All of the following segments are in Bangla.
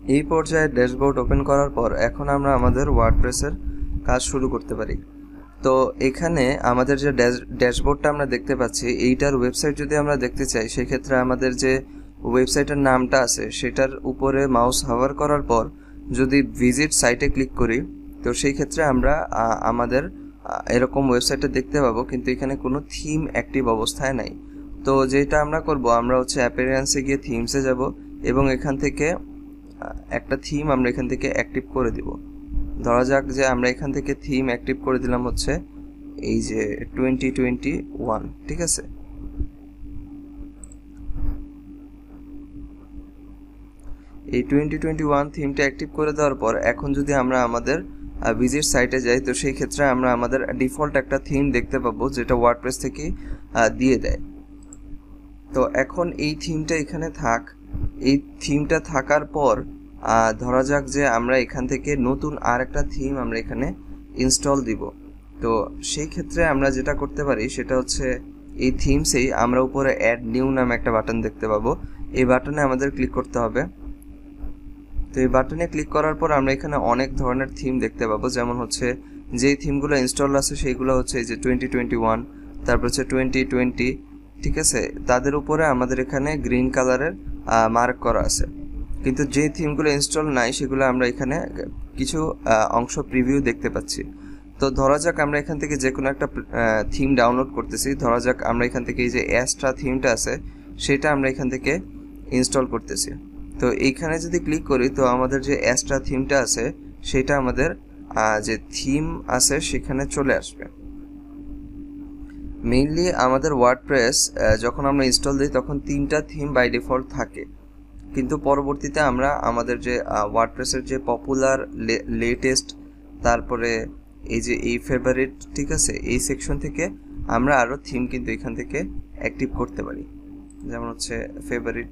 এই পর্যায়ে ড্যাশবোর্ড ওপেন করার পর এখন আমরা আমাদের ওয়ার্ডপ্রেসের কাজ শুরু করতে পারি। তো এখানে আমাদের যে ড্যাশবোর্ডটা আমরা দেখতে পাচ্ছি, এইটার ওয়েবসাইট যদি আমরা দেখতে চাই, সেক্ষেত্রে আমাদের যে ওয়েবসাইটের নামটা আছে সেটার উপরে মাউস হাভার করার পর যদি ভিজিট সাইটে ক্লিক করি, তো সেই ক্ষেত্রে আমরা আমাদের এরকম ওয়েবসাইটটা দেখতে পাবো, কিন্তু এখানে কোনো থিম অ্যাক্টিভ অবস্থায় নাই। তো যেটা আমরা করব, আমরা হচ্ছে অ্যাপিয়ারেন্সে গিয়ে থিমসে যাব এবং এখান থেকে একটা থিম আমরা এখান থেকে অ্যাক্টিভ করে দিব। ধরা যাক যে আমরা এখান থেকে থিম অ্যাক্টিভ করে দিলাম হচ্ছে এই যে 2021, ঠিক আছে। এই 2021 থিমটা অ্যাক্টিভ করে দেওয়ার পর এখন যদি আমরা আমাদের ভিজিট সাইটে যাই, তো সেই ক্ষেত্রে আমরা আমাদের ডিফল্ট একটা থিম দেখতে পাবো যেটা ওয়ার্ডপ্রেস থেকে দিয়ে দেয়। তো এখন এই থিমটা এখানে থাক। এই থিমটা থাকার পর ধরা যাক যে আমরা এখান থেকে নতুন আর একটা থিম আমরা এখানে ইনস্টল দিব। তো সেই ক্ষেত্রে আমরা যেটা করতে পারি সেটা হচ্ছে এই থিমসেই আমরা উপরে অ্যাড নিউ নামে একটা বাটন দেখতে পাবো। এই বাটনে আমাদের ক্লিক করতে হবে। তো এই বাটনে ক্লিক করার পর আমরা এখানে অনেক ধরনের থিম দেখতে পাবো, যেমন হচ্ছে যেই থিমগুলো ইনস্টল আছে সেইগুলো হচ্ছে এই যে 2021, তারপর হচ্ছে 2020, ঠিক আছে। তাদের উপরে আমাদের এখানে গ্রিন কালারের মার্ক করা আছে, কিন্তু যে থিমগুলো ইনস্টল নাই সেগুলো আমরা এখানে কিছু অংশ প্রিভিউ দেখতে পাচ্ছি। তো ধরা যাক আমরা এখান থেকে যে কোনো একটা থিম ডাউনলোড করতেছি। ধরা যাক আমরা এখান থেকে এই যে অ্যাস্ট্রা থিমটা আছে সেটা আমরা এখান থেকে ইনস্টল করতেছি। তো এইখানে যদি ক্লিক করি, তো আমাদের যে অ্যাস্ট্রা থিমটা আছে সেটা আমাদের যে থিম আছে সেখানে চলে আসবে। মেইনলি আমাদের ওয়ার্ডপ্রেস যখন আমরা ইনস্টল দিই তখন 3টা থিম বাই ডিফল্ট থাকে, কিন্তু পরবর্তীতে আমরা আমাদের যে ওয়ার্ডপ্রেসের যে পপুলার, লেটেস্ট, তারপরে এই যে এই ফেভারিট, ঠিক আছে, এই সেকশন থেকে আমরা আরও থিম কিন্তু এখান থেকে অ্যাক্টিভ করতে পারি। যেমন হচ্ছে ফেভারিট,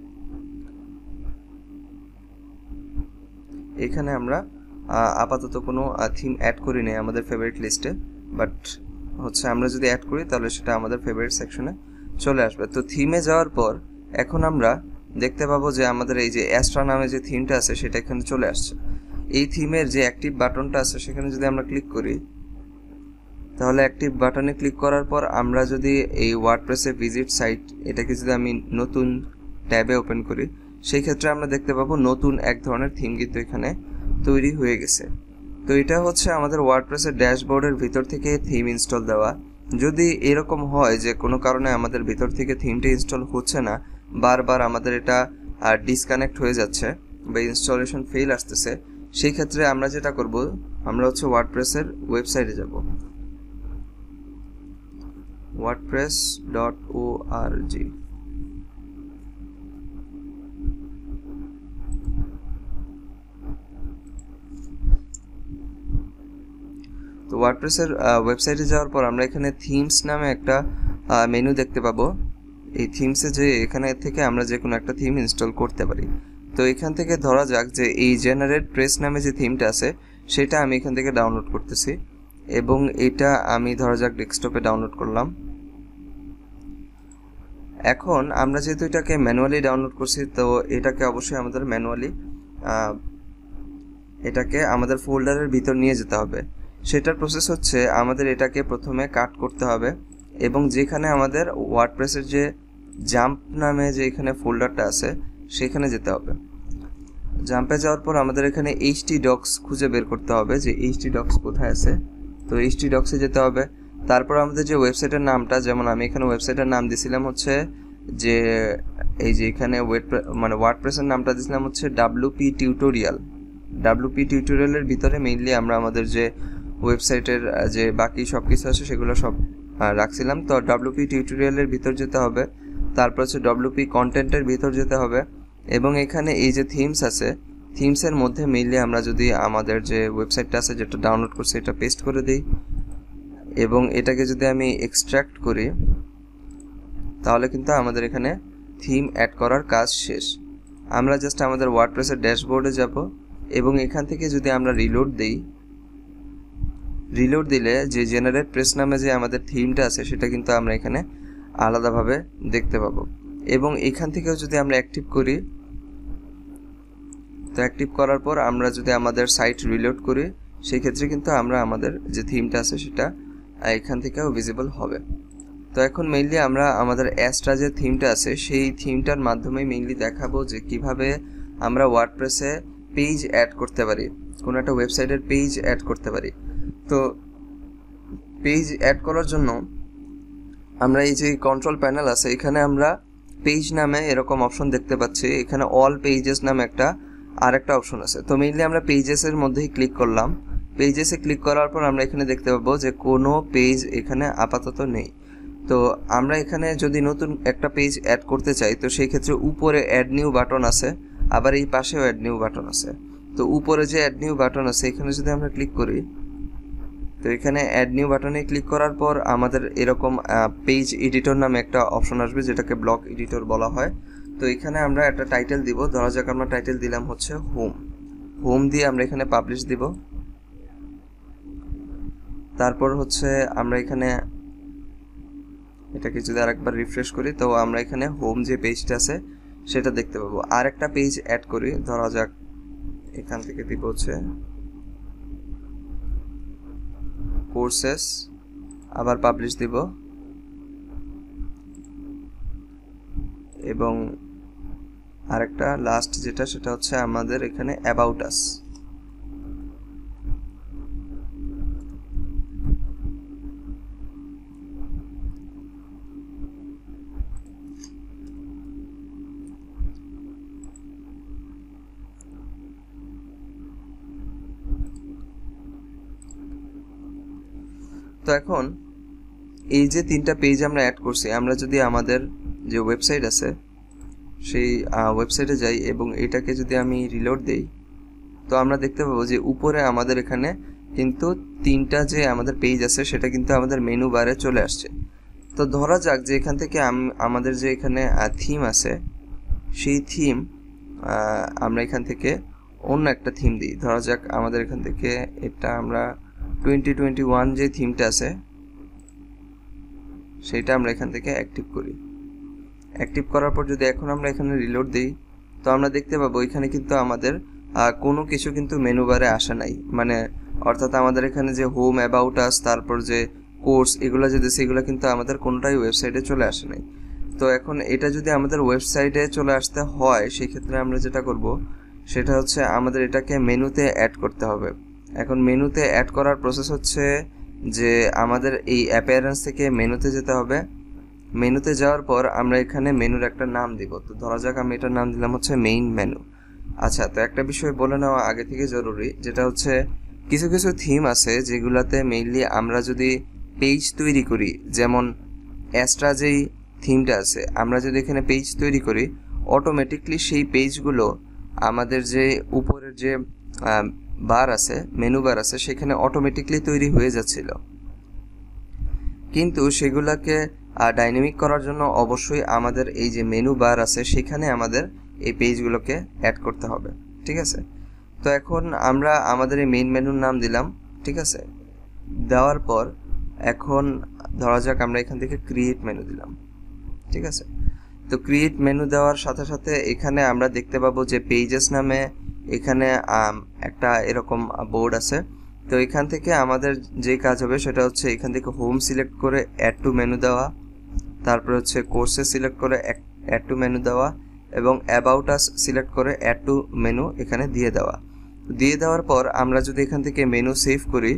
এখানে আমরা আপাতত কোনো থিম অ্যাড করি নাই আমাদের ফেভারিট লিস্টে, বাট হচ্ছে আমরা যদি অ্যাড করি তাহলে সেটা আমাদের ফেভারিট সেকশনে চলে আসবে। তো থিমে যাওয়ার পর এখন আমরা দেখতে পাবো যে আমাদের এই যে অ্যাস্ট্রা নামে যে থিমটা আছে সেটা এখানে চলে আসছে। এই থিমের যে অ্যাক্টিভ বাটনটা আছে সেখানে যদি আমরা ক্লিক করি, তাহলে অ্যাক্টিভ বাটনে ক্লিক করার পর আমরা যদি এই ওয়ার্ডপ্রেসে ভিজিট সাইট এটাকে যদি আমি নতুন ট্যাবে ওপেন করি, সেই ক্ষেত্রে আমরা দেখতে পাবো নতুন এক ধরনের থিম কিন্তু এখানে তৈরি হয়ে গেছে। তো এটা হচ্ছে আমাদের ওয়ার্ডপ্রেসের ড্যাশবোর্ডের ভিতর থেকে থিম ইনস্টল দেওয়া। যদি এরকম হয় যে কোনো কারণে আমাদের ভিতর থেকে থিমটা ইনস্টল হচ্ছে না, বারবার আমাদের এটা ডিসকানেক্ট হয়ে যাচ্ছে বা ইনস্টলেশন ফেল আসতেছে, সেই ক্ষেত্রে আমরা যেটা করব, আমরা হচ্ছে ওয়ার্ডপ্রেসের ওয়েবসাইটে যাব, wordpress.org। তো ওয়ার্ডপ্রেসের ওয়েবসাইটে যাওয়ার পর আমরা এখানে থিমস নামে একটা মেনু দেখতে পাবো। এই থিমসে যে এখানে থেকে আমরা যে কোনো একটা থিম ইনস্টল করতে পারি। তো এখান থেকে ধরা যাক যে এই জেনারেট প্রেস নামে যে থিমটা আছে সেটা আমি এখান থেকে ডাউনলোড করতেছি, এবং এটা আমি ধরা যাক ডেস্কটপে ডাউনলোড করলাম। এখন আমরা যেহেতু এটাকে ম্যানুয়ালি ডাউনলোড করছি, তো এটাকে অবশ্যই আমাদের ম্যানুয়ালি এটাকে আমাদের ফোল্ডারের ভিতর নিয়ে যেতে হবে। সেটার প্রসেস হচ্ছে আমাদের এটাকে প্রথমে কাট করতে হবে এবং যেখানে আমাদের ওয়ার্ডপ্রেসের যে জাম্প নামে যে এখানে ফোল্ডারটা আছে সেখানে যেতে হবে। জাম্পে যাওয়ার পর আমাদের এখানে htdocs খুঁজে বের করতে হবে যে htdocs কোথায় আছে। তো htdocsে যেতে হবে। তারপর আমাদের যে ওয়েবসাইটের নামটা, যেমন আমি এখানে ওয়েবসাইটের নাম দিয়েছিলাম হচ্ছে যে এই যে এখানে ওয়ার্ডপ্রেসের নামটা দিয়েছিলাম হচ্ছে WP টিউটোরিয়াল। WP টিউটোরিয়ালের ভিতরে মেইনলি আমরা আমাদের যে ওয়েবসাইটের যে বাকি সব কিছু আছে সেগুলো সব রাখছিলাম। তো WP টিউটোরিয়ালের ভিতর যেতে হবে, তারপর হচ্ছে WP কন্টেন্টের ভিতর যেতে হবে, এবং এখানে এই যে থিমস আছে, থিমসের মধ্যে মেইনলি আমরা যদি আমাদের যে ওয়েবসাইটটা আছে যেটা ডাউনলোড করছি এটা পেস্ট করে দিই এবং এটাকে যদি আমি এক্সট্র্যাক্ট করি, তাহলে কিন্তু আমাদের এখানে থিম অ্যাড করার কাজ শেষ। আমরা জাস্ট আমাদের ওয়ার্ডপ্রেসের ড্যাশবোর্ডে যাব এবং এখান থেকে যদি আমরা রিলোড দিই, রিলোড দিলে যে জেনারেট প্রেস নামে যে আমাদের থিমটা আছে সেটা কিন্তু আমরা এখানে আলাদাভাবে দেখতে পাবো। এবং এখান থেকেও যদি আমরা অ্যাক্টিভ করি তো অ্যাক্টিভ করার পর আমরা যদি আমাদের সাইট রিলোড করি সেই ক্ষেত্রে কিন্তু আমরা আমাদের যে থিমটা আছে সেটা এখান থেকেও ভিজিবল হবে। তো এখন মেইনলি আমরা আমাদের অ্যাস্ট্রা যে থিমটা আছে সেই থিমটার মাধ্যমে মেইনলি দেখাবো যে কিভাবে আমরা ওয়ার্ডপ্রেসে পেজ অ্যাড করতে পারি, কোনো একটা ওয়েবসাইটের পেজ অ্যাড করতে পারি। তো পেজ অ্যাড করার জন্য আমরা এই যে কন্ট্রোল প্যানেল আছে এখানে আমরা পেজ নামে এরকম অপশন দেখতে পাচ্ছি, এখানে অল পেজেস নামে আরেকটা অপশন আছে। তো মেইনলি আমরা পেজেসের মধ্যেই ক্লিক করলাম। পেজেসে ক্লিক করার পর আমরা এখানে দেখতে পাবো যে কোনো পেজ এখানে আপাতত নেই। তো আমরা এখানে যদি নতুন একটা পেজ অ্যাড করতে চাই তো সেই ক্ষেত্রে উপরে অ্যাড নিউ বাটন আছে, আবার এই পাশেও অ্যাড নিউ বাটন আছে। তো উপরে যে অ্যাড নিউ বাটন আছে এখানে যদি আমরা ক্লিক করি তো এখানে অ্যাড নিউ বাটনে ক্লিক করার পর আমাদের এরকম পেজ এডিটর নামে একটা অপশন আসবে যেটাকে ব্লক এডিটর বলা হয়। তো এখানে আমরা একটা টাইটেল দিব, ধরা যাক আমরা টাইটেল দিলাম হচ্ছে হোম দিয়ে আমরা এখানে পাবলিশ দিব। তারপর হচ্ছে আমরা এখানে এটাকে যদি আরেকবার রিফ্রেশ করি তো আমরা এখানে হোম যে পেজটা আছে সেটা দেখতে পাবো। আরেকটা পেজ অ্যাড করি, ধরা যাক এখান থেকে দিব হচ্ছে কোর্সেস, আবার পাবলিশ দিব এবং আরেকটা লাস্ট যেটা সেটা হচ্ছে আমাদের এখানে অ্যাবাউট আস। তো এখন এই যে তিনটা পেজ আমরা অ্যাড করছি, আমরা যদি আমাদের যে ওয়েবসাইট আছে সেই ওয়েবসাইটে যাই এবং এটাকে যদি আমি রিলোড দেই তো আমরা দেখতে পাবো যে উপরে আমাদের এখানে কিন্তু তিনটা যে আমাদের পেজ আছে সেটা কিন্তু আমাদের মেনু বারে চলে আসছে। তো ধরা যাক যে এখান থেকে আমাদের যে এখানে থিম আছে সেই থিম আমরা এখান থেকে অন্য একটা থিম দিই। ধরা যাক আমাদের এখান থেকে এটা আমরা 2021 যে থিমটা আছে সেটা আমরা এখান থেকে অ্যাক্টিভ করি। অ্যাক্টিভ করার পর যদি এখন আমরা এখানে রিলোড দিই তো আমরা দেখতে পাবো এখানে কিন্তু আমাদের কোনো কিছু কিন্তু মেনু বারে আসে নাই, মানে অর্থাৎ আমাদের এখানে যে হোম, অ্যাবাউট আস, তারপর যে কোর্স এগুলো যে দিয়েছে এগুলো কিন্তু আমাদের কোনোটাই ওয়েবসাইটে চলে আসে নাই। তো এখন এটা যদি আমাদের ওয়েবসাইটে চলে আসতে হয় সেই ক্ষেত্রে আমরা যেটা করব সেটা হচ্ছে আমাদের এটাকে মেনুতে অ্যাড করতে হবে। এখন মেনুতে অ্যাড করার প্রসেস হচ্ছে যে আমাদের এই অ্যাপিয়ারেন্স থেকে মেনুতে যেতে হবে। মেনুতে যাওয়ার পর আমরা এখানে মেনুর একটা নাম দিব। তো ধরা যাক আমি এটার নাম দিলাম হচ্ছে মেইন মেনু। আচ্ছা, তো একটা বিষয় বলে নেওয়া আগে থেকে জরুরি, যেটা হচ্ছে কিছু কিছু থিম আছে যেগুলাতে মেইনলি আমরা যদি পেজ তৈরি করি, যেমন অ্যাস্ট্রা যেই থিমটা আছে আমরা যদি এখানে পেজ তৈরি করি অটোমেটিকলি সেই পেজগুলো আমাদের যে উপরের যে বার আছে, মেনু বার আছে, সেখানে অটোমেটিকলি তৈরি হয়ে যাচ্ছিল। কিন্তু সেগুলোকে ডাইনামিক করার জন্য অবশ্যই আমাদের এই যে মেনু বার আছে সেখানে আমাদের এই পেজগুলোকে অ্যাড করতে হবে, ঠিক আছে। তো এখন আমরা আমাদের এই মেইন মেনুর নাম দিলাম, ঠিক আছে। দেওয়ার পর এখন ধরা যাক আমরা এখান থেকে ক্রিয়েট মেনু দিলাম, ঠিক আছে। তো ক্রিয়েট মেনু দেওয়ার সাথে সাথে এখানে আমরা দেখতে পাবো যে পেজেস নামে এখানে একটা এরকম বোর্ড আছে। তো এখান থেকে আমাদের যে কাজ হবে সেটা হচ্ছে এখান থেকে হোম সিলেক্ট করে অ্যাড টু মেনু দেওয়া, তারপর হচ্ছে কোর্সে সিলেক্ট করে অ্যাড টু মেনু দেওয়া এবং অ্যাবাউট আস সিলেক্ট করে অ্যাড টু মেনু এখানে দিয়ে দেওয়ার পর আমরা যদি এখান থেকে মেনু সেভ করি,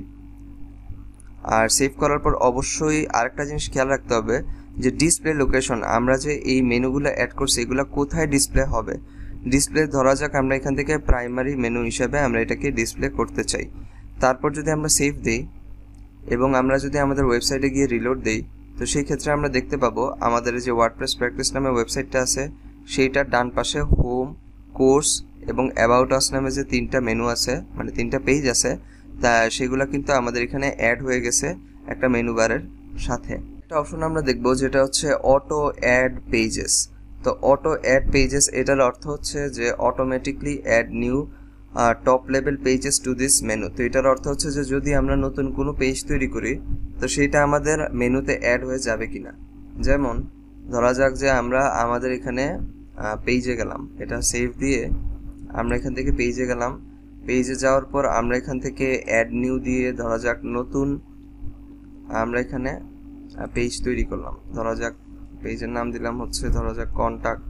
আর সেভ করার পর অবশ্যই আরেকটা জিনিস খেয়াল রাখতে হবে যে ডিসপ্লে লোকেশন, আমরা যে এই মেনুগুলো অ্যাড করছি এগুলো কোথায় ডিসপ্লে হবে। ডিসপ্লে ধরা যাক আমরা এখান থেকে প্রাইমারি মেনু হিসাবে আমরা এটাকে ডিসপ্লে করতে চাই। তারপর যদি আমরা সেভ দিই এবং আমরা যদি আমাদের ওয়েবসাইটে গিয়ে রিলোড দিই তো সেই ক্ষেত্রে আমরা দেখতে পাবো আমাদের যে ওয়ার্ডপ্রেস প্র্যাকটিস নামে ওয়েবসাইটটা আছে সেইটার ডান পাশে হোম, কোর্স এবং অ্যাবাউট আস নামে যে তিনটা মেনু আছে, মানে তিনটা পেজ আছে, তা সেগুলো কিন্তু আমাদের এখানে অ্যাড হয়ে গেছে একটা মেনু বারের সাথে। একটা অপশন আমরা দেখবো যেটা হচ্ছে অটো অ্যাড পেজেস। তো অটো অ্যাড পেজেস এটার অর্থ হচ্ছে যে automatically add new top level pages to this menu. তো এটার অর্থ হচ্ছে যে যদি আমরা নতুন কোনো পেজ তৈরি করি তো সেটা আমাদের মেনুতে অ্যাড হয়ে যাবে কিনা। যেমন ধরা যাক যে আমরা আমাদের এখানে পেজে গেলাম, এটা সেভ দিয়ে আমরা এখান থেকে পেজে গেলাম। পেজে যাওয়ার পর আমরা এখান থেকে অ্যাড নিউ দিয়ে ধরা যাক নতুন আমরা এখানে পেজ তৈরি করলাম। ধরা যাক পেজের নাম দিলাম হচ্ছে ধরা যাক কন্টাক্ট।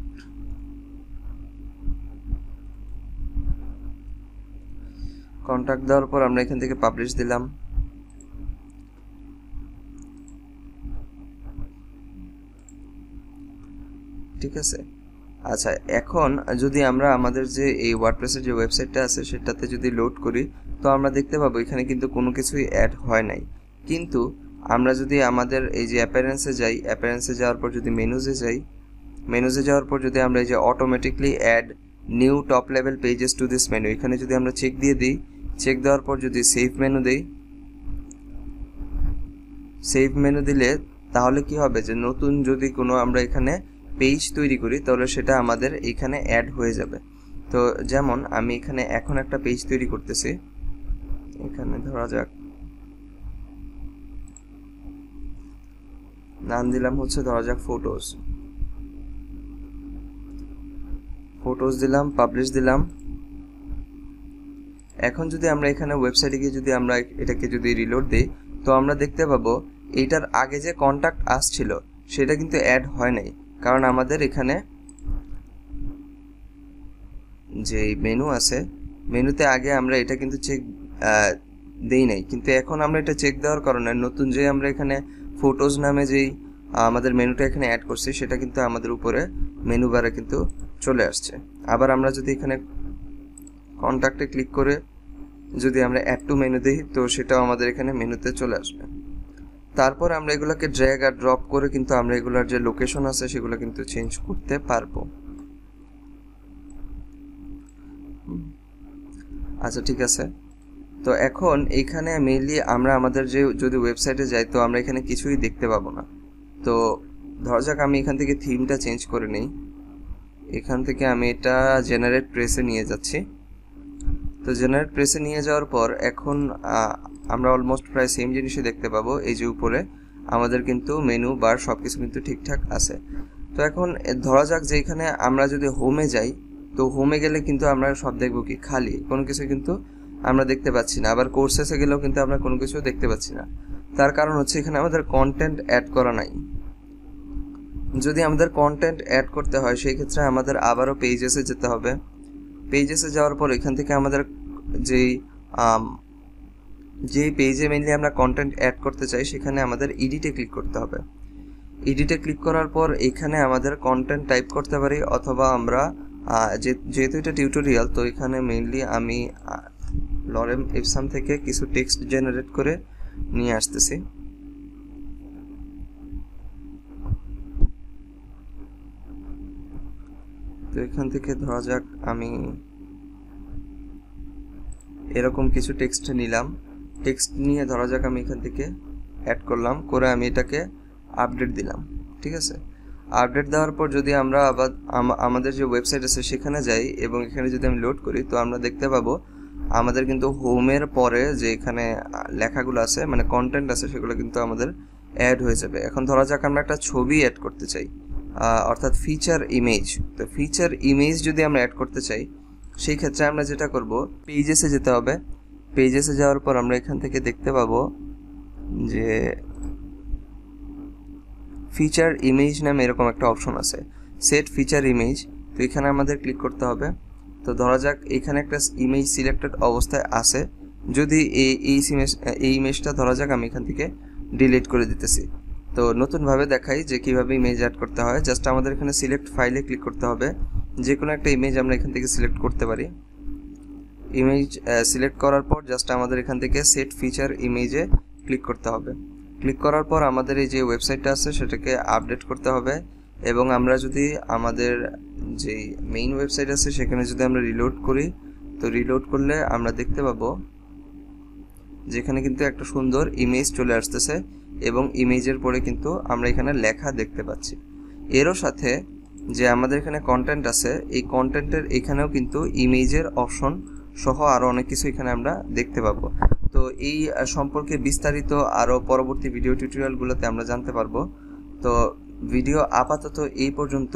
কন্টাক্ট দেওয়ার পর আমরা এখান থেকে পাবলিশ দিলাম। ঠিক আছে। আচ্ছা, এখন যদি আমরা আমাদের যে এই ওয়ার্ডপ্রেসের যে ওয়েবসাইটটা আছে সেটাতে যদি লোড করি তো আমরা দেখতে পাবো এখানে কিন্তু কোনো কিছুই অ্যাড হয় নাই। কিন্তু আমরা যদি আমাদের এই যে অ্যাপিয়ারেন্সে যাই, অ্যাপিয়ারেন্সে যাওয়ার পর যদি মেনুজে যাই, মেনুজে যাওয়ার পর যদি আমরা এই যে automatically add new top level pages to this menu এখানে যদি আমরা চেক দিয়ে দিই, চেক দেওয়ার পর যদি সেভ মেনু দিই, সেভ মেনু দিলে তাহলে কি হবে যে নতুন যদি কোনো আমরা এখানে পেজ তৈরি করি তাহলে সেটা আমাদের এখানে অ্যাড হয়ে যাবে। তো যেমন আমি এখানে এখন একটা পেজ তৈরি করতেছি, এখানে ধরা যাক নাম দিলাম হচ্ছে ধরা যাক ফটোজ, ফটোজ দিলাম, পাবলিশ দিলাম। এখন যদি আমরা এখানে ওয়েবসাইটে গিয়ে যদি আমরা এটাকে যদি রিলোড দিই তো আমরা দেখতে পাবো এইটার আগে যে কন্টাক্ট আসছিল সেটা কিন্তু অ্যাড হয় নাই, কারণ আমাদের এখানে যে মেনু আছে মেনুতে আগে আমরা এটা কিন্তু চেক দেই নাই। কিন্তু এখন আমরা এটা চেক দেওয়ার কারণে নতুন যে আমরা এখানে ফটোজ নামে যেই আমাদের মেনুটা এখানে অ্যাড করছি সেটা কিন্তু আমাদের উপরে মেনু বারে কিন্তু চলে আসছে। আবার আমরা যদি এখানে কন্টাক্টে ক্লিক করে যদি আমরা অ্যাড টু মেনু দিই তো সেটাও আমাদের এখানে মেনুতে চলে আসবে। তারপর আমরা এগুলোকে ড্র্যাগ আর ড্রপ করে কিন্তু আমরা এগুলার যে লোকেশন আছে সেগুলো কিন্তু চেঞ্জ করতে পারবো। আচ্ছা, ঠিক আছে। তো এখন এখানে মেইনলি আমরা আমাদের যে যদি ওয়েবসাইটে যাই তো আমরা এখানে কিছুই দেখতে পাবো না। তো ধরা যাক আমি এখান থেকে থিমটা চেঞ্জ করে নিই, এখান থেকে আমি এটা জেনারেট প্রেসে নিয়ে যাচ্ছি। তো জেনারেট প্রেসে নিয়ে যাওয়ার পর এখন আমরা অলমোস্ট প্রায় সেম জিনিসই দেখতে পাবো। এই যে উপরে আমাদের কিন্তু মেনু বার সব কিছু কিন্তু ঠিকঠাক আছে। তো এখন ধরা যাক যে এখানে আমরা যদি হোমে যাই তো হোমে গেলে কিন্তু আমরা সব দেখবো কি খালি, কোনো কিছু কিন্তু আমরা দেখতে পাচ্ছি না। আবার কোর্সেসে গেলেও কিন্তু আমরা কোনো কিছু দেখতে পাচ্ছি না। তার কারণ হচ্ছে এখানে আমাদের কন্টেন্ট অ্যাড করা নাই। যদি আমাদের কন্টেন্ট অ্যাড করতে হয় সেই ক্ষেত্রে আমাদের আবারও পেজেসে যেতে হবে। পেজেসে যাওয়ার পর এখান থেকে আমাদের যেই পেজে মেনলি আমরা কন্টেন্ট অ্যাড করতে চাই সেখানে আমাদের এডিটে ক্লিক করতে হবে। এডিটে ক্লিক করার পর এখানে আমাদের কন্টেন্ট টাইপ করতে পারি, অথবা আমরা যেহেতু এটা টিউটোরিয়াল তো এখানে মেইনলি আমি লরেম ইপসাম থেকে কিছু টেক্সট জেনারেট করে নিয়ে আসতেছি। তো এখান থেকে ধরা যাক আমি এরকম কিছু টেক্সট নিলাম, টেক্সট নিয়ে ধরা যাক আমি এখান থেকে অ্যাড করলাম, করে আমি এটাকে আপডেট দিলাম। ঠিক আছে, আপডেট দেওয়ার পর যদি আমরা আবার আমাদের যে ওয়েবসাইট আছে সেখানে যাই এবং এখানে যদি আমি লোড করি তো আমরা দেখতে পাবো আমাদের কিন্তু হোমের পরে যে এখানে লেখাগুলো আছে মানে কন্টেন্ট আছে সেগুলো কিন্তু আমাদের অ্যাড হয়ে যাবে। এখন ধরা যাক আমরা একটা ছবি অ্যাড করতে চাই, অর্থাৎ ফিচার ইমেজ। তো ফিচার ইমেজ যদি আমরা অ্যাড করতে চাই সেই ক্ষেত্রে আমরা যেটা করব পেজেসে যেতে হবে। পেজেসে যাওয়ার পর আমরা এখান থেকে দেখতে পাবো যে ফিচার ইমেজ নামে এরকম একটা অপশন আছে, সেট ফিচার ইমেজ। তো এখানে আমাদের ক্লিক করতে হবে। তো ধরা যাক এখানে একটা ইমেজ সিলেক্টেড অবস্থায় আছে, যদি এই ইমেজটা ধরা যাক আমি এখান থেকে ডিলিট করে দিতেছি। তো নতুনভাবে দেখাই যে কিভাবে ইমেজ অ্যাড করতে হয়। জাস্ট আমাদের এখানে সিলেক্ট ফাইলে ক্লিক করতে হবে, যে কোনো একটা ইমেজ আমরা এখান থেকে সিলেক্ট করতে পারি। ইমেজ সিলেক্ট করার পর জাস্ট আমাদের এখান থেকে সেট ফিচার ইমেজে ক্লিক করতে হবে। ক্লিক করার পর আমাদের এই যে ওয়েবসাইটটা আছে সেটাকে আপডেট করতে হবে, এবং আমরা যদি আমাদের যে মেইন ওয়েবসাইট আছে সেখানে যদি আমরা রিলোড করি তো রিলোড করলে আমরা দেখতে পাবো যেখানে কিন্তু একটা সুন্দর ইমেজ চলে আসতেছে এবং ইমেজের পরে কিন্তু আমরা এখানে লেখা দেখতে পাচ্ছি। এরও সাথে যে আমাদের এখানে কন্টেন্ট আছে এই কন্টেন্টের এখানেও কিন্তু ইমেজের অপশন সহ আরও অনেক কিছু এখানে আমরা দেখতে পাবো। তো এই সম্পর্কে বিস্তারিত আরও পরবর্তী ভিডিও টিউটোরিয়ালগুলোতে আমরা জানতে পারবো। তো ভিডিও আপাতত এই পর্যন্তই।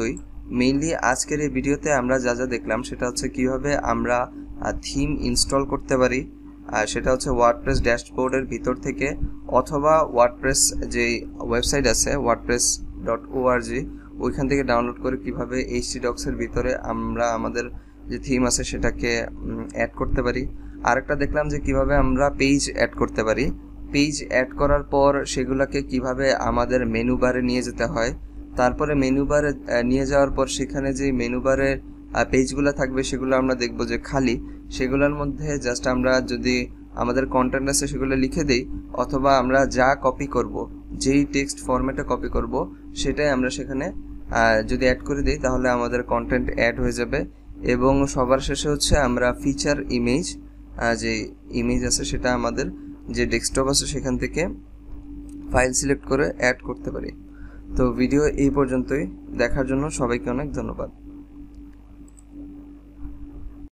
মেইনলি আজকের এই ভিডিওতে আমরা যা যা দেখলাম সেটা হচ্ছে কিভাবে আমরা থিম ইনস্টল করতে পারি, সেটা হচ্ছে ওয়ার্ডপ্রেস ড্যাশবোর্ডের ভিতর থেকে অথবা ওয়ার্ডপ্রেস যে ওয়েবসাইট আছে wordpress.org ওইখান থেকে ডাউনলোড করে কিভাবে htdocs এর ভিতরে আমরা আমাদের যে থিম আছে সেটাকে অ্যাড করতে পারি। আরেকটা দেখলাম যে কিভাবে আমরা পেজ অ্যাড করতে পারি, পেজ অ্যাড করার পর সেগুলোকে কিভাবে আমাদের মেনু বারে নিয়ে যেতে হয়, তারপরে মেনু বারে নিয়ে যাওয়ার পর সেখানে যে মেনু বারের পেজগুলো থাকবে সেগুলো আমরা দেখব যে খালি, সেগুলোর মধ্যে জাস্ট আমরা যদি আমাদের কন্টেন্ট আছে সেগুলো লিখে দেই অথবা আমরা যা কপি করব, যেই টেক্সট ফরম্যাটে কপি করব সেটাই আমরা সেখানে যদি অ্যাড করে দিই তাহলে আমাদের কন্টেন্ট অ্যাড হয়ে যাবে। এবং সবার শেষে হচ্ছে আমরা ফিচার ইমেজ, যে ইমেজ আছে সেটা আমাদের যে ডেস্কটপ আছে সেখান থেকে ফাইল সিলেক্ট করে অ্যাড করতে পারি। তো ভিডিও এই পর্যন্তই, দেখার জন্য সবাইকে অনেক ধন্যবাদ।